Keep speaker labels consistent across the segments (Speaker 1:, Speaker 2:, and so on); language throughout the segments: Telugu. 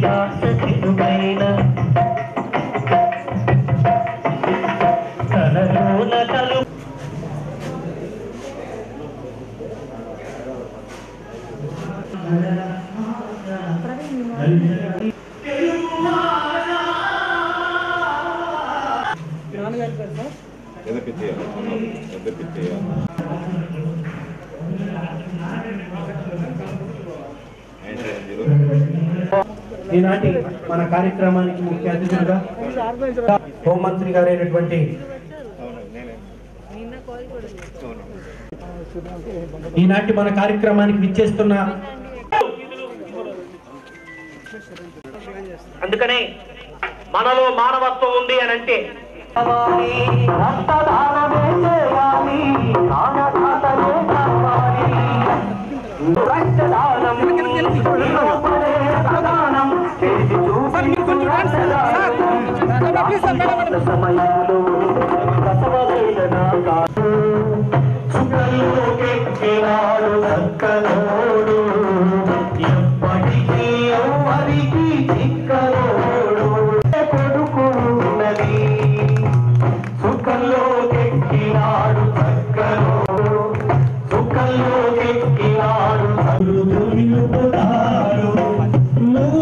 Speaker 1: శ్వాస తిరుగైన తనలోన కలు ఈనాటి మన కార్యక్రమానికి ముఖ్య అతిథులుగా హోంమంత్రి గారైనటువంటి ఈనాటి మన కార్యక్రమానికి విచ్చేస్తున్న అందుకనే మనలో మానవత్వం ఉంది అని అంటే సమయంలో చక్కలోడు ఎప్పటికీ ఎవరికి చిక్కలోడు కొడుకున్నది సుఖంలో ఎక్కినాడు చక్కలోడు సుఖంలో ఎక్కినాడు నువ్వు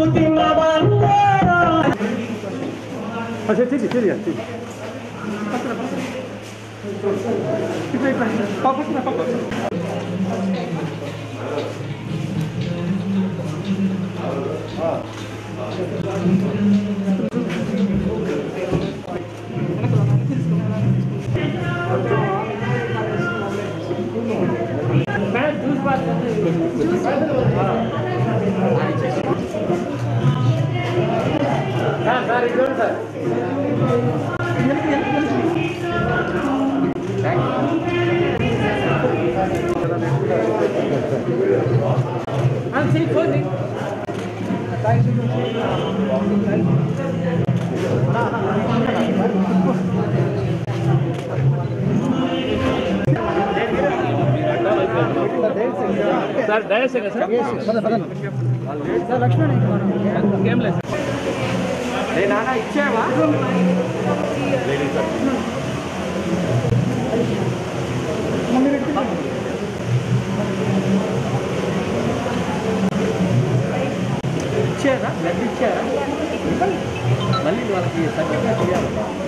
Speaker 1: సార్ దయచేసి సార్ లక్ష్మణ్ ఏం లేదు నాన్న ఇచ్చావా ఇచ్చారా బ్లడ్ ఇచ్చారా మళ్ళీ వాళ్ళకి సర్టిఫికేట్ ఇవ్వాలి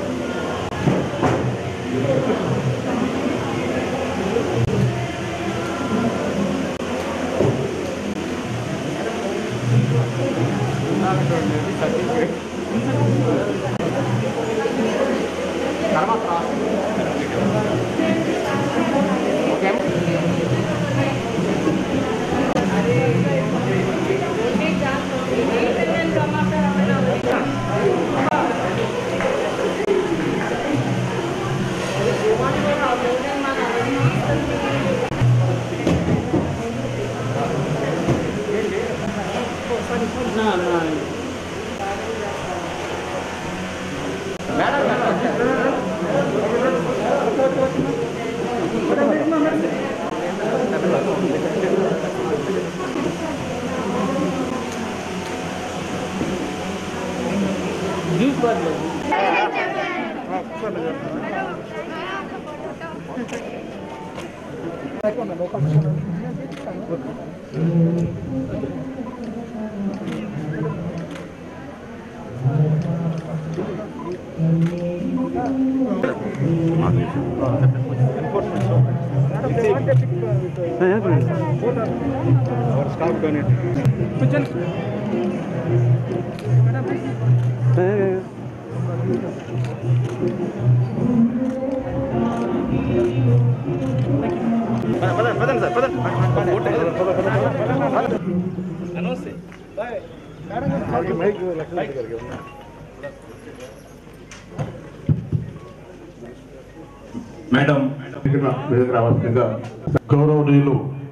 Speaker 2: మేడం రావాల్సిందిగా గౌరవనీయులు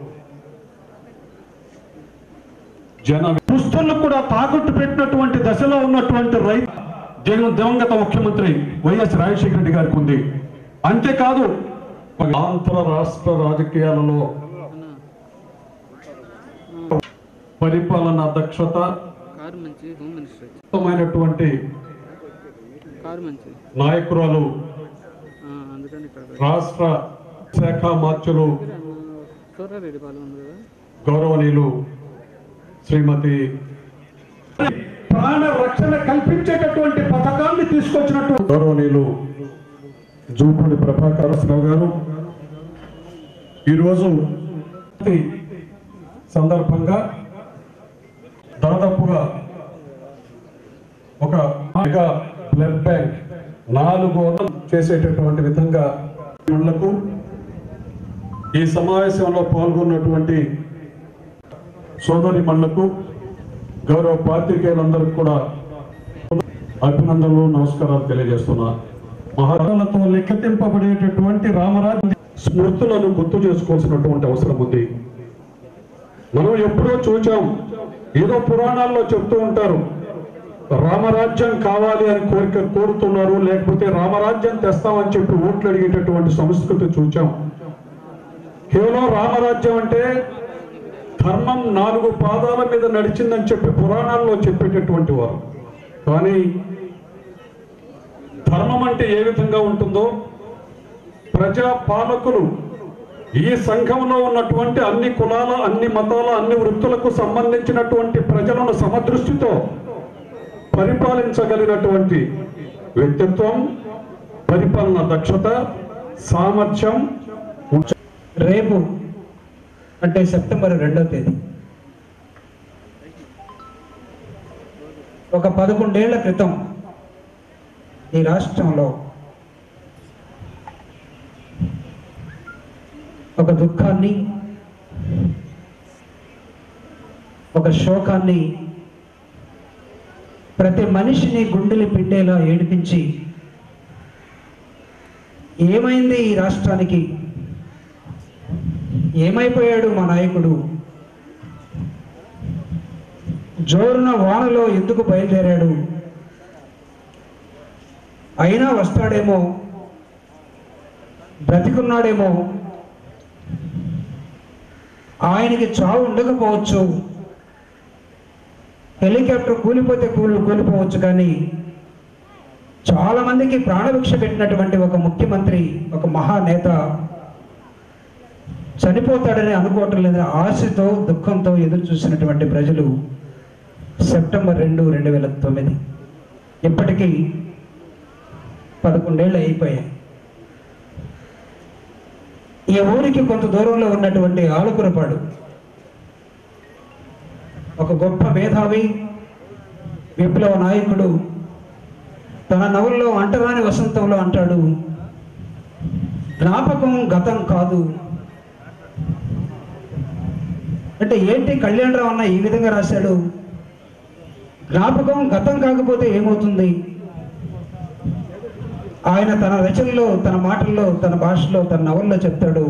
Speaker 2: జన పుస్తకాలు కూడా తాకట్టు పెట్టినటువంటి దశలో ఉన్నటువంటి రైతు దివంగత ముఖ్యమంత్రి వైఎస్ రాజశేఖర రెడ్డి గారికి ఉంది. అంతేకాదు ఆంధ్ర రాష్ట్ర రాజకీయాలలో పరిపాలనా దక్షత ఉత్తమమైనటువంటి నాయకురాలు రాష్ట్ర శాఖ మార్చులు గౌరవనీయులు శ్రీమతి ప్రాణ రక్షణ కల్పించేటటువంటి పథకాన్ని తీసుకొచ్చినట్టు గౌరవనీయులు జూపూడి ప్రభాకరరావు గారు ఈరోజు సందర్భంగా దాదాపుగా ఒక బ్లడ్ బ్యాంక్ 4 చేసేటటువంటి విధంగా ఈ సమావేశంలో పాల్గొన్నటువంటి సోదరిమణులకు గౌరవ పాత్రికేయులందరికీ కూడా అభినందనలు నమస్కారాలు తెలియజేస్తున్నా. మహారాజులతో లెక్కతింపబడేటటువంటి రామరాజ్య స్మృతులను గుర్తు చేసుకోవాల్సినటువంటి అవసరం ఉంది. మనం ఎప్పుడో చూచాం, ఏదో పురాణాల్లో చెప్తూ ఉంటారు రామరాజ్యం కావాలి అని కోరుతున్నారు, లేకపోతే రామరాజ్యం తెస్తామని చెప్పి ఓట్లు అడిగేటటువంటి సంస్కృతి చూచాం. కేవలం రామరాజ్యం అంటే ధర్మం 4 పాదాల మీద నడిచిందని చెప్పి పురాణాల్లో చెప్పేటటువంటి వారు. కానీ ధర్మం అంటే ఏ విధంగా ఉంటుందో ప్రజా పాలకులు ఈ సంఘంలో ఉన్నటువంటి అన్ని కులాల, అన్ని మతాల, అన్ని వృత్తులకు సంబంధించినటువంటి ప్రజలను సమదృష్టితో పరిపాలించగలిగినటువంటి వ్యక్తిత్వం, పరిపాలన దక్షత, సామర్థ్యం.
Speaker 3: రేపు అంటే సెప్టెంబర్ 2వ తేదీ ఒక 11 ఏళ్ల క్రితం ఈ రాష్ట్రంలో ఒక దుఃఖాన్ని, ఒక శోకాన్ని ప్రతి మనిషిని గుండెలు పిండేలా ఏడిపించి ఏమైంది ఈ రాష్ట్రానికి, ఏమైపోయాడు మా నాయకుడు, జోరున వానలో ఎందుకు బయలుదేరాడు, అయినా వస్తాడేమో, బ్రతికున్నాడేమో, ఆయనకి చావు ఉండకపోవచ్చు, హెలికాప్టర్ కూలిపోతే కూలిపోవచ్చు, కానీ చాలా మందికి ప్రాణభిక్ష పెట్టినటువంటి ఒక ముఖ్యమంత్రి, ఒక మహానేత చనిపోతాడని అనుకోవటం లేదని ఆశతో, దుఃఖంతో ఎదురు చూసినటువంటి ప్రజలు సెప్టెంబర్ 2, 2009 ఇప్పటికీ 11 ఏళ్ళు అయిపోయాయి. ఈ ఊరికి కొంత దూరంలో ఉన్నటువంటి ఆలుకురపాడు ఒక గొప్ప మేధావి, విప్లవ నాయకుడు తన నవల్లో అంటరాని వసంతంలో అంటాడు, జ్ఞాపకం గతం కాదు. అంటే ఏంటి కళ్యాణరావు అన్న ఈ విధంగా రాశాడు, జ్ఞాపకం గతం కాకపోతే ఏమవుతుంది? ఆయన తన రచనలో, తన మాటల్లో, తన భాషలో, తన నవల్లో చెప్తాడు,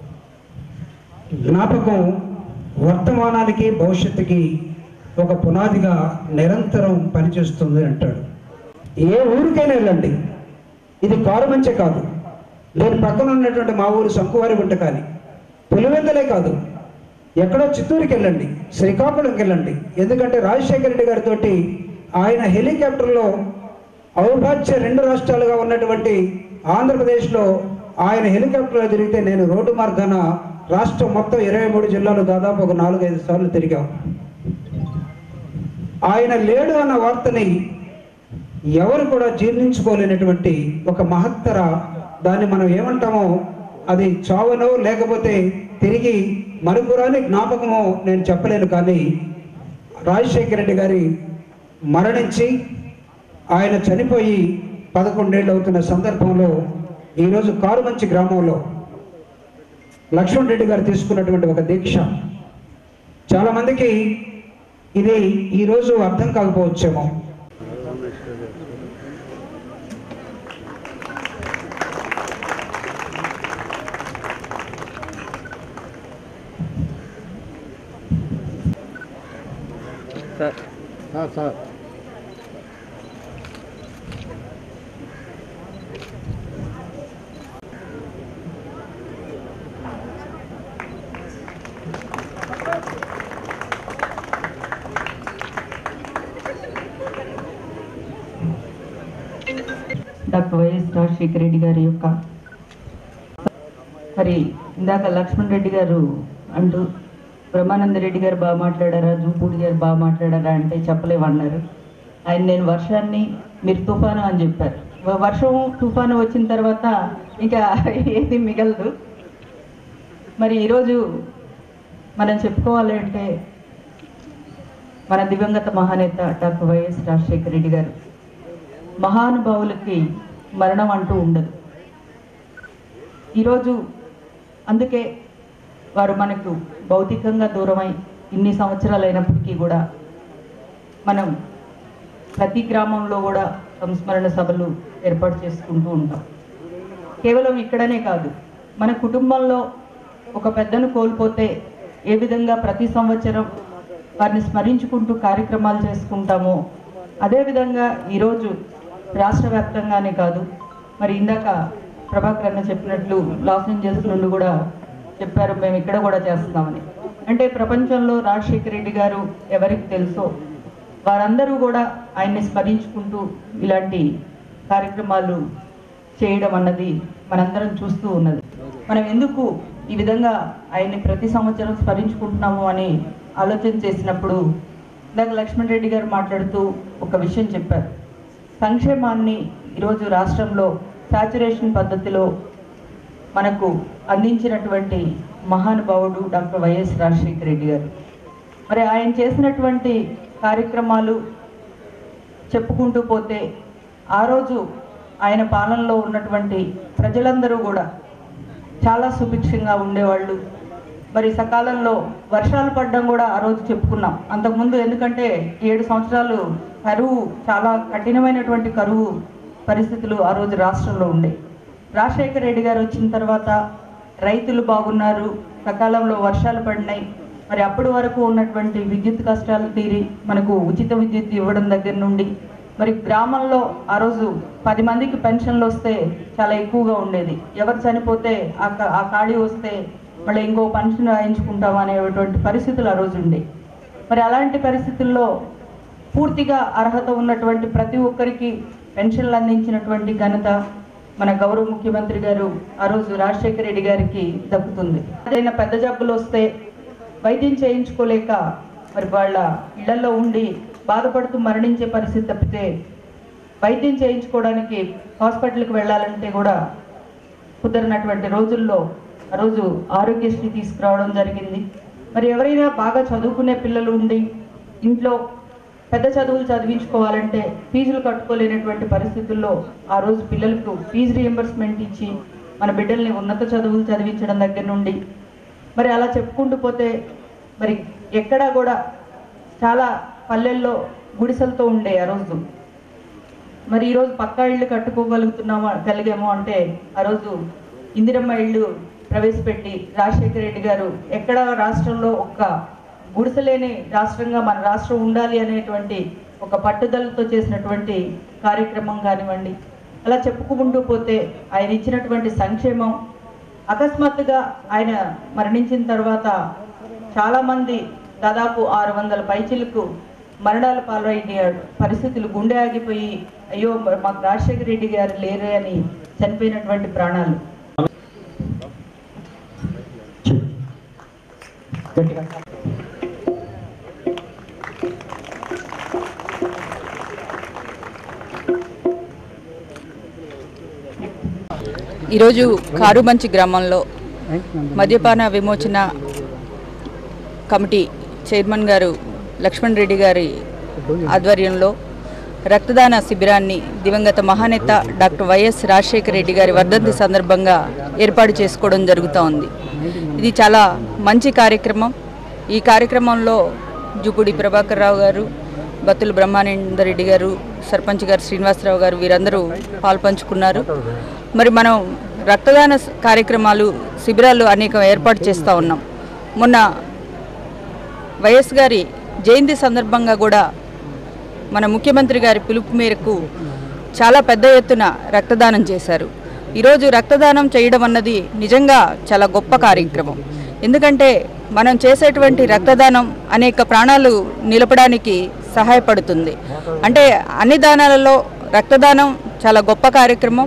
Speaker 3: జ్ఞాపకం వర్తమానానికి, భవిష్యత్తుకి ఒక పునాదిగా నిరంతరం పనిచేస్తుంది అంటాడు. ఏ ఊరికైనా వెళ్ళండి, ఇది కారుమంచే కాదు, నేను పక్కన ఉన్నటువంటి మా ఊరు శంకువారిగుంట కానీ, పులివెందులే కాదు, ఎక్కడో చిత్తూరుకి వెళ్ళండి, శ్రీకాకుళంకి వెళ్ళండి. ఎందుకంటే రాజశేఖర రెడ్డి గారితో ఆయన హెలికాప్టర్లో అవిభాజ్య 2 రాష్ట్రాలుగా ఉన్నటువంటి ఆంధ్రప్రదేశ్లో ఆయన హెలికాప్టర్లో తిరిగితే నేను రోడ్డు మార్గాన రాష్ట్రం మొత్తం 23 జిల్లాలు దాదాపు ఒక 4-5 సార్లు తిరిగాం. ఆయన లేడు అన్న వార్తని ఎవరు కూడా జీర్ణించుకోలేనటువంటి ఒక మహత్తర, దాన్ని మనం ఏమంటామో అది చావనో లేకపోతే తిరిగి మరుపురాని జ్ఞాపకమో నేను చెప్పలేను. కానీ రాజశేఖర రెడ్డి గారి మరణించి ఆయన చనిపోయి 11 ఏళ్ళు అవుతున్న సందర్భంలో ఈరోజు కారుమంచి గ్రామంలో లక్ష్మణ్ రెడ్డి గారు తీసుకున్నటువంటి ఒక దీక్ష చాలామందికి ఇది ఈరోజు అర్థం కాకపోవచ్చేమో.
Speaker 4: సార్ రాజశేఖర రెడ్డి గారి యొక్క మరి ఇందాక లక్ష్మణ్ రెడ్డి గారు అంటూ బ్రహ్మానంద రెడ్డి గారు బాగా మాట్లాడారా, జూపూడి గారు బాగా మాట్లాడారా అంటే చెప్పలేమన్నారు. ఆయన నేను వర్షాన్ని మీరు తుఫాను అని చెప్పారు. వర్షం తుఫాను వచ్చిన తర్వాత ఇంకా ఏది మిగలదు. మరి ఈరోజు మనం చెప్పుకోవాలి అంటే మన దివంగత మహానేత డాక్టర్ వైఎస్ రాజశేఖర రెడ్డి గారు మహానుభావులకి మరణం అంటూ ఉండదు. ఈరోజు అందుకే వారు మనకు భౌతికంగా దూరమై ఇన్ని సంవత్సరాలు అయినప్పటికీ కూడా మనం ప్రతి గ్రామంలో కూడా సంస్మరణ సభలు ఏర్పాటు చేసుకుంటూ ఉంటాం. కేవలం ఇక్కడనే కాదు, మన కుటుంబంలో ఒక పెద్దను కోల్పోతే ఏ విధంగా ప్రతి సంవత్సరం వారిని స్మరించుకుంటూ కార్యక్రమాలు చేసుకుంటామో అదేవిధంగా ఈరోజు రాష్ట్ర వ్యాప్తంగానే కాదు, మరి ఇందాక ప్రభాకర్ అన్న చెప్పినట్లు లాస్ ఏంజల్స్ నుండి కూడా చెప్పారు మేము ఇక్కడ కూడా చేస్తున్నామని. అంటే ప్రపంచంలో రాజశేఖర రెడ్డి గారు ఎవరికి తెలుసో వారందరూ కూడా ఆయన్ని స్మరించుకుంటూ ఇలాంటి కార్యక్రమాలు చేయడం అన్నది మనందరం చూస్తూ ఉన్నది. మనం ఎందుకు ఈ విధంగా ఆయన్ని ప్రతి సంవత్సరం స్మరించుకుంటున్నాము అని ఆలోచన చేసినప్పుడు ఇందాక లక్ష్మణ్ రెడ్డి గారు మాట్లాడుతూ ఒక విషయం చెప్పారు. సంక్షేమాన్ని ఈరోజు రాష్ట్రంలో సాచురేషన్ పద్ధతిలో మనకు అందించినటువంటి మహానుభావుడు డాక్టర్ వైఎస్ రాజశేఖర రెడ్డి గారు. మరి ఆయన చేసినటువంటి కార్యక్రమాలు చెప్పుకుంటూ పోతే ఆ రోజు ఆయన పాలనలో ఉన్నటువంటి ప్రజలందరూ కూడా చాలా సుభిక్షంగా ఉండేవాళ్ళు. మరి సకాలంలో వర్షాలు పడడం కూడా ఆ రోజు చెప్పుకున్నాం. అంతకుముందు ఎందుకంటే 7 సంవత్సరాలు కరువు, చాలా కఠినమైనటువంటి కరువు పరిస్థితులు ఆ రోజు రాష్ట్రంలో ఉండే. రాజశేఖర రెడ్డి గారు వచ్చిన తర్వాత రైతులు బాగున్నారు, సకాలంలో వర్షాలు పడినాయి. మరి అప్పటి వరకు ఉన్నటువంటి విద్యుత్ కష్టాలు తీరి మనకు ఉచిత విద్యుత్ ఇవ్వడం దగ్గర నుండి మరి గ్రామంలో ఆ రోజు 10 మందికి పెన్షన్లు వస్తే చాలా ఎక్కువగా ఉండేది. ఎవరు చనిపోతే ఆ ఖాళీ వస్తే మళ్ళీ ఇంకో పెన్షన్ రాయించుకుంటాం అనేటువంటి పరిస్థితులు ఆ రోజు ఉండే. మరి అలాంటి పరిస్థితుల్లో పూర్తిగా అర్హత ఉన్నటువంటి ప్రతి ఒక్కరికి పెన్షన్లు అందించినటువంటి ఘనత మన గౌరవ ముఖ్యమంత్రి గారు ఆ రోజు రాజశేఖర రెడ్డి గారికి దక్కుతుంది. అదైనా పెద్ద జబ్బులు వస్తే వైద్యం చేయించుకోలేక మరి వాళ్ళ ఇళ్లలో ఉండి బాధపడుతూ మరణించే పరిస్థితి తప్పితే వైద్యం చేయించుకోవడానికి హాస్పిటల్కి వెళ్ళాలంటే కూడా కుదరనటువంటి రోజుల్లో ఆ రోజు ఆరోగ్యశ్రీ తీసుకురావడం జరిగింది. మరి ఎవరైనా బాగా చదువుకునే పిల్లలు ఉండి ఇంట్లో పెద్ద చదువులు చదివించుకోవాలంటే ఫీజులు కట్టుకోలేనటువంటి పరిస్థితుల్లో ఆ రోజు పిల్లలకు ఫీజు రియంబర్స్మెంట్ ఇచ్చి మన బిడ్డల్ని ఉన్నత చదువులు చదివించడం దగ్గర నుండి మరి అలా చెప్పుకుంటూ పోతే మరి ఎక్కడా కూడా చాలా పల్లెల్లో గుడిసెలతో ఉండే ఆ రోజు. మరి ఈరోజు పక్కా ఇళ్ళు కలిగాము అంటే ఆ రోజు ఇందిరమ్మ ఇళ్ళు ప్రవేశపెట్టి రాజశేఖర రెడ్డి గారు ఎక్కడ రాష్ట్రంలో ఒక్క గుడిసెలేని రాష్ట్రంగా మన రాష్ట్రం ఉండాలి అనేటువంటి ఒక పట్టుదలతో చేసినటువంటి కార్యక్రమం కానివ్వండి, అలా చెప్పుకుంటూ పోతే ఆయన ఇచ్చినటువంటి సంక్షేమం. అకస్మాత్తుగా ఆయన మరణించిన తర్వాత చాలామంది దాదాపు 600 పైచిలకు మరణాల పాలైన పరిస్థితులు, గుండె ఆగిపోయి అయ్యో మాకు రాజశేఖర రెడ్డి గారు లేరే అని చనిపోయినటువంటి ప్రాణాలు.
Speaker 5: ఈరోజు కారుమంచి గ్రామంలో మద్యపాన విమోచన కమిటీ చైర్మన్ గారు లక్ష్మణ్ రెడ్డి గారి ఆధ్వర్యంలో రక్తదాన శిబిరాన్ని దివంగత మహానేత డాక్టర్ వైఎస్ రాజశేఖర రెడ్డి గారి వర్ధంతి సందర్భంగా ఏర్పాటు చేసుకోవడం జరుగుతూ ఉంది. ఇది చాలా మంచి కార్యక్రమం. ఈ కార్యక్రమంలో జూపూడి ప్రభాకర్ రావు గారు, బత్తుల బ్రహ్మానంద రెడ్డి గారు, సర్పంచ్ గారు శ్రీనివాసరావు గారు వీరందరూ పాల్పంచుకున్నారు. మరి మనం రక్తదాన కార్యక్రమాలు, శిబిరాలు అనేక ఏర్పాటు చేస్తూ ఉన్నాం. మొన్న వైఎస్ గారి జయంతి సందర్భంగా కూడా మన ముఖ్యమంత్రి గారి పిలుపు మేరకు చాలా పెద్ద ఎత్తున రక్తదానం చేశారు. ఈరోజు రక్తదానం చేయడం అన్నది నిజంగా చాలా గొప్ప కార్యక్రమం. ఎందుకంటే మనం చేసేటువంటి రక్తదానం అనేక ప్రాణాలు నిలపడానికి సహాయపడుతుంది. అంటే అన్ని దానాలలో రక్తదానం చాలా గొప్ప కార్యక్రమం.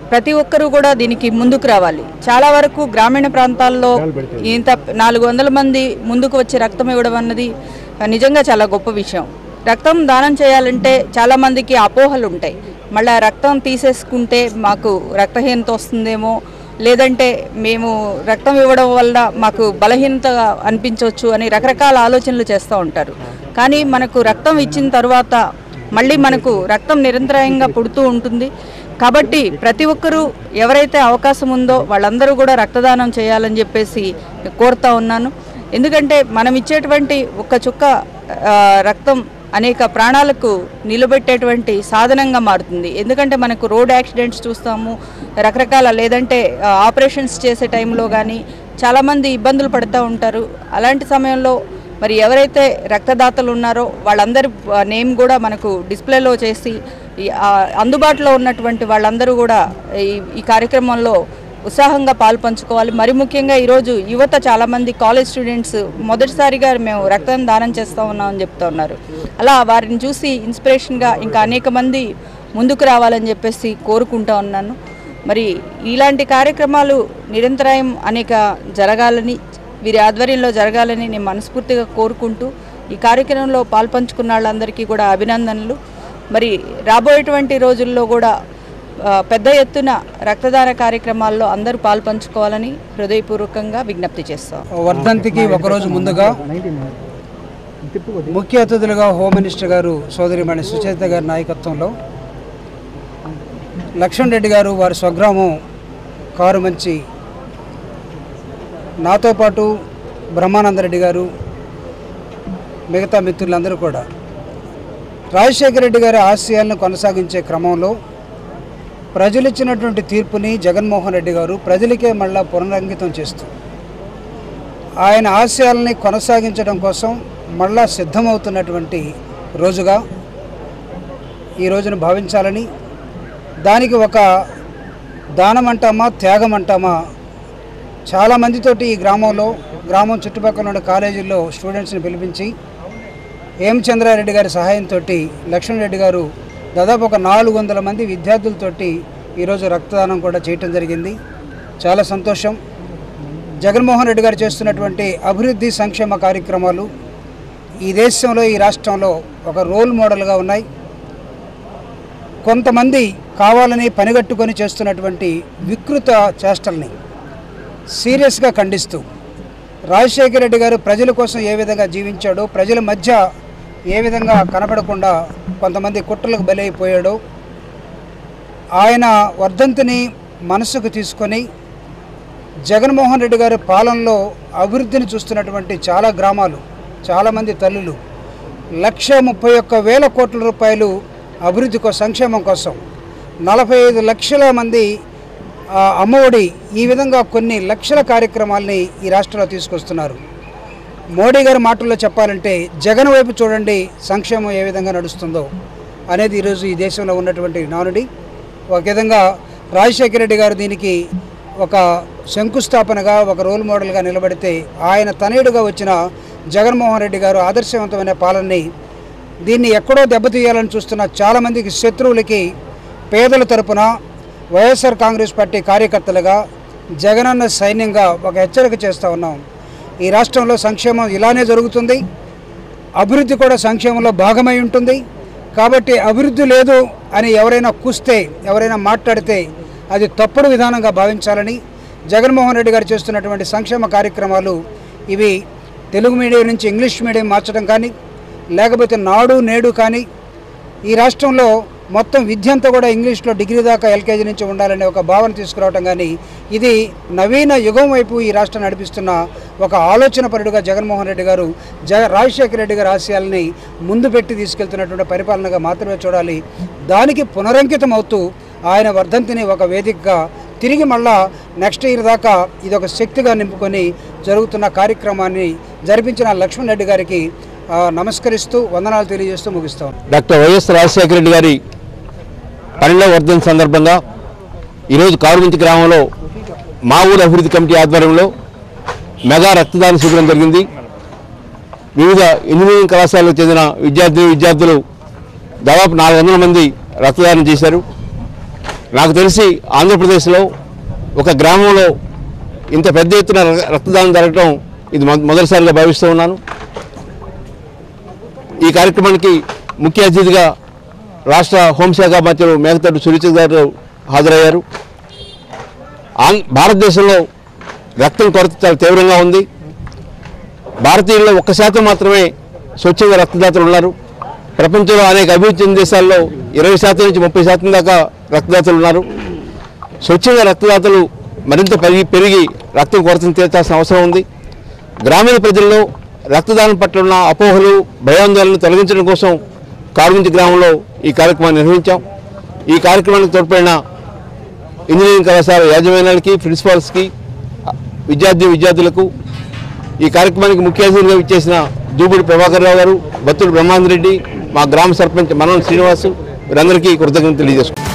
Speaker 5: ప్రతి ఒక్కరూ కూడా దీనికి ముందుకు రావాలి. చాలా వరకు గ్రామీణ ప్రాంతాల్లో ఇంత 400 మంది ముందుకు వచ్చి రక్తం ఇవ్వడం అన్నది నిజంగా చాలా గొప్ప విషయం. రక్తం దానం చేయాలంటే చాలామందికి అపోహలు ఉంటాయి. మళ్ళీ రక్తం తీసేసుకుంటే మాకు రక్తహీనత వస్తుందేమో, లేదంటే మేము రక్తం ఇవ్వడం వల్ల మాకు బలహీనత అనిపించవచ్చు అని రకరకాల ఆలోచనలు చేస్తూ ఉంటారు. కానీ మనకు రక్తం ఇచ్చిన తర్వాత మళ్ళీ మనకు రక్తం నిరంతరాయంగా పుడుతూ ఉంటుంది. కాబట్టి ప్రతి ఒక్కరూ ఎవరైతే అవకాశం ఉందో వాళ్ళందరూ కూడా రక్తదానం చేయాలని చెప్పేసి కోరుతా ఉన్నాను. ఎందుకంటే మనం ఇచ్చేటువంటి ఒక్క చుక్క రక్తం అనేక ప్రాణాలకు నిలబెట్టేటువంటి సాధనంగా మారుతుంది. ఎందుకంటే మనకు రోడ్ యాక్సిడెంట్స్ చూస్తాము, రకరకాల లేదంటే ఆపరేషన్స్ చేసే టైంలో కానీ చాలామంది ఇబ్బందులు పడుతూ ఉంటారు. అలాంటి సమయంలో మరి ఎవరైతే రక్తదాతలు ఉన్నారో వాళ్ళందరి నేమ్ కూడా మనకు డిస్ప్లేలో చేసి అందుబాటులో ఉన్నటువంటి వాళ్ళందరూ కూడా ఈ కార్యక్రమంలో ఉత్సాహంగా పాల్పంచుకోవాలి. మరి ముఖ్యంగా ఈరోజు యువత చాలామంది కాలేజ్ స్టూడెంట్స్ మొదటిసారిగా మేము రక్తం దానం చేస్తూ ఉన్నామని చెప్తూ ఉన్నారు. అలా వారిని చూసి ఇన్స్పిరేషన్గా ఇంకా అనేక మంది ముందుకు రావాలని చెప్పేసి కోరుకుంటా ఉన్నాను. మరి ఇలాంటి కార్యక్రమాలు నిరంతరాయం అనేక జరగాలని, వీరి ఆధ్వర్యంలో జరగాలని నేను మనస్ఫూర్తిగా కోరుకుంటూ ఈ కార్యక్రమంలో పాల్పంచుకున్న వాళ్ళందరికీ కూడా అభినందనలు. మరి రాబోయేటువంటి రోజుల్లో కూడా పెద్ద ఎత్తున రక్తదాన కార్యక్రమాల్లో అందరూ పాల్పంచుకోవాలని హృదయపూర్వకంగా విజ్ఞప్తి చేస్తాం.
Speaker 3: వర్ధంతికి ఒకరోజు ముందుగా ముఖ్య అతిథులుగా హోమ్ మినిస్టర్ గారు సోదరిమణి సుచేత గారి నాయకత్వంలో లక్ష్మణ్ రెడ్డి గారు వారి స్వగ్రామం కారుమంచి, నాతో పాటు బ్రహ్మానందరెడ్డి గారు, మిగతా మిత్రులందరూ కూడా రాజశేఖర రెడ్డి గారి ఆశయాలను కొనసాగించే క్రమంలో ప్రజలు ఇచ్చినటువంటి తీర్పుని జగన్మోహన్ రెడ్డి గారు ప్రజలకే మళ్ళా పునరంకితం చేస్తూ ఆయన ఆశయాలని కొనసాగించడం కోసం మళ్ళా సిద్ధమవుతున్నటువంటి రోజుగా ఈ రోజును భావించాలని, దానికి ఒక దానం అంటామా త్యాగం అంటామా, చాలామందితోటి ఈ గ్రామం చుట్టుపక్కల ఉన్న కాలేజీల్లో స్టూడెంట్స్ని పిలిపించి హేమచంద్రారెడ్డి గారి సహాయంతో లక్ష్మణ్ రెడ్డి గారు దాదాపు ఒక 400 మంది విద్యార్థులతోటి ఈరోజు రక్తదానం కూడా చేయటం జరిగింది. చాలా సంతోషం. జగన్మోహన్ రెడ్డి గారు చేస్తున్నటువంటి అభివృద్ధి సంక్షేమ కార్యక్రమాలు ఈ దేశంలో, ఈ రాష్ట్రంలో ఒక రోల్ మోడల్గా ఉన్నాయి. కొంతమంది కావాలని పనిగట్టుకొని చేస్తున్నటువంటి వికృత చేష్టల్ని సీరియస్గా ఖండిస్తూ రాజశేఖర రెడ్డి గారు ప్రజల కోసం ఏ విధంగా జీవించాడో, ప్రజల మధ్య ఏ విధంగా కనబడకుండా కొంతమంది కుట్రలకు బలైపోయాడో, ఆయన వర్ధంతిని మనసుకు తీసుకొని జగన్మోహన్ రెడ్డి గారి పాలనలో అభివృద్ధిని చూస్తున్నటువంటి చాలా గ్రామాలు, చాలామంది తల్లులు 1,31,000 కోట్ల రూపాయలు అభివృద్ధి సంక్షేమం కోసం, 45 లక్షల మంది అమ్మఒడి, ఈ విధంగా కొన్ని లక్షల కార్యక్రమాలని ఈ రాష్ట్రంలో తీసుకొస్తున్నారు. మోడీ గారి మాటల్లో చెప్పాలంటే జగన్ వైపు చూడండి సంక్షేమం ఏ విధంగా నడుస్తుందో అనేది ఈరోజు ఈ దేశంలో ఉన్నటువంటి నానుడి. ఒక విధంగా రాజశేఖర రెడ్డి గారు దీనికి ఒక శంకుస్థాపనగా, ఒక రోల్ మోడల్గా నిలబడితే, ఆయన తనయుడుగా వచ్చిన జగన్మోహన్ రెడ్డి గారు ఆదర్శవంతమైన పాలనని దీన్ని ఎక్కడో దెబ్బతీయాలని చూస్తున్న చాలామందికి శత్రువులకి పేదల తరపున వైఎస్ఆర్ కాంగ్రెస్ పార్టీ కార్యకర్తలుగా, జగనన్న సైన్యంగా ఒక హెచ్చరిక చేస్తూ ఉన్నాం. ఈ రాష్ట్రంలో సంక్షేమం ఇలానే జరుగుతుంది, అభివృద్ధి కూడా సంక్షేమంలో భాగమై ఉంటుంది. కాబట్టి అభివృద్ధి లేదు అని ఎవరైనా కూస్తే, ఎవరైనా మాట్లాడితే అది తప్పుడు విధానంగా భావించాలని, జగన్మోహన్ రెడ్డి గారు చేస్తున్నటువంటి సంక్షేమ కార్యక్రమాలు ఇవి తెలుగు మీడియం నుంచి ఇంగ్లీష్ మీడియం మార్చడం కానీ, లేకపోతే నాడు నేడు కానీ, ఈ రాష్ట్రంలో మొత్తం విద్య అంతా కూడా ఇంగ్లీష్లో డిగ్రీ దాకా ఎల్కేజీ నుంచి ఉండాలనే ఒక భావన తీసుకురావటం కానీ, ఇది నవీన యుగం వైపు ఈ రాష్ట్రం నడిపిస్తున్న ఒక ఆలోచన పరుడుగా జగన్మోహన్ రెడ్డి గారు రాజశేఖర రెడ్డి గారి ఆశయాల్ని ముందు పెట్టి తీసుకెళ్తున్నటువంటి పరిపాలనగా మాత్రమే చూడాలి. దానికి పునరంకితం అవుతూ ఆయన వర్ధంతిని ఒక వేదికగా తిరిగి మళ్ళా నెక్స్ట్ ఇయర్ దాకా ఇది ఒక శక్తిగా నింపుకొని జరుగుతున్న కార్యక్రమాన్ని జరిపించిన లక్ష్మణ్ రెడ్డి గారికి నమస్కరిస్తూ వందనాలు తెలియజేస్తూ ముగిస్తాం.
Speaker 6: డాక్టర్ వైఎస్ రాజశేఖర రెడ్డి గారి 12వ వర్ధంతి సందర్భంగా ఈరోజు కారుమంచి గ్రామంలో మా ఊరు అభివృద్ధి కమిటీ ఆధ్వర్యంలో మెగా రక్తదాన శిబిరం జరిగింది. వివిధ ఇంజనీరింగ్ కళాశాలకు చెందిన విద్యార్థులు దాదాపు 400 మంది రక్తదానం చేశారు. నాకు తెలిసి ఆంధ్రప్రదేశ్లో ఒక గ్రామంలో ఇంత పెద్ద ఎత్తున రక్తదానం జరగడం ఇది మొదటిసారిగా భావిస్తూ ఉన్నాను. ఈ కార్యక్రమానికి ముఖ్య అతిథిగా రాష్ట్ర హోంశాఖ మంత్రులు మేకతోటి సురేష్ గారు హాజరయ్యారు. భారతదేశంలో రక్తం కొరత చాలా తీవ్రంగా ఉంది. భారతీయుల్లో 1% మాత్రమే స్వచ్ఛంద రక్తదాతలు ఉన్నారు. ప్రపంచంలో అనేక అభివృద్ధి చెందిన దేశాల్లో 20% నుంచి 30% దాకా రక్తదాతలు ఉన్నారు. స్వచ్ఛంద రక్తదాతలు మరింత పెరిగి రక్తం కొరతను తీర్చాల్సిన అవసరం ఉంది. గ్రామీణ ప్రజల్లో రక్తదానం పట్ల ఉన్న అపోహలు, భయాందోళనలు తొలగించడం కోసం కారుమంచి గ్రామంలో ఈ కార్యక్రమాన్ని నిర్వహించాం. ఈ కార్యక్రమానికి తోడ్పడిన ఇంజనీరింగ్ కళాశాల యాజమాన్యాలకి, ప్రిన్సిపాల్స్కి, విద్యార్థులకు, ఈ కార్యక్రమానికి ముఖ్య అతిథిగా ఇచ్చేసిన దూబుడి ప్రభాకర్ రావు గారు, బత్తుడు బ్రహ్మాందరెడ్డి, మా గ్రామ సర్పంచ్ మనోహర్ శ్రీనివాసు, వీరందరికీ కృతజ్ఞతలు తెలియజేసుకుంటాం.